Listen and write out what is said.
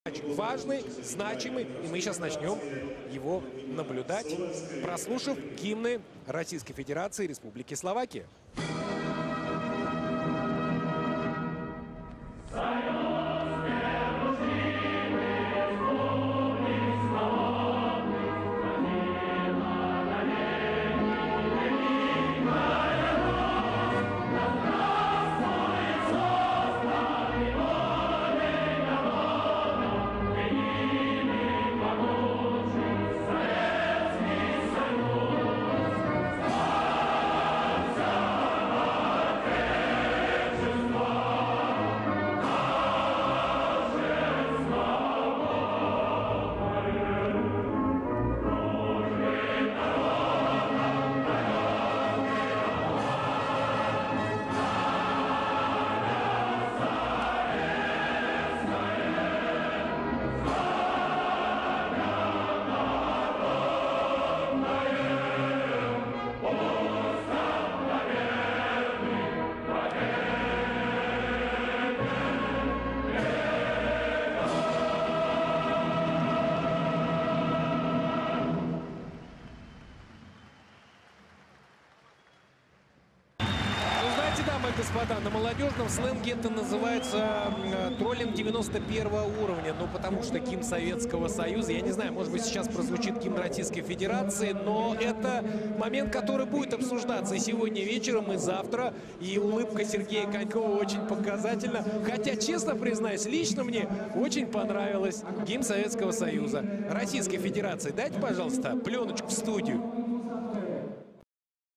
Матч важный, значимый, и мы сейчас начнем его наблюдать, прослушав гимны Российской Федерации и Республики Словакия. Дамы и господа, на молодежном сленге это называется троллинг 91-го уровня. Ну, потому что гимн Советского Союза, я не знаю, может быть, сейчас прозвучит гимн Российской Федерации, но это момент, который будет обсуждаться и сегодня вечером, и завтра. И улыбка Сергея Конькова очень показательна. Хотя, честно признаюсь, лично мне очень понравилось гимн Советского Союза. Российской Федерации, дайте, пожалуйста, пленочку в студию.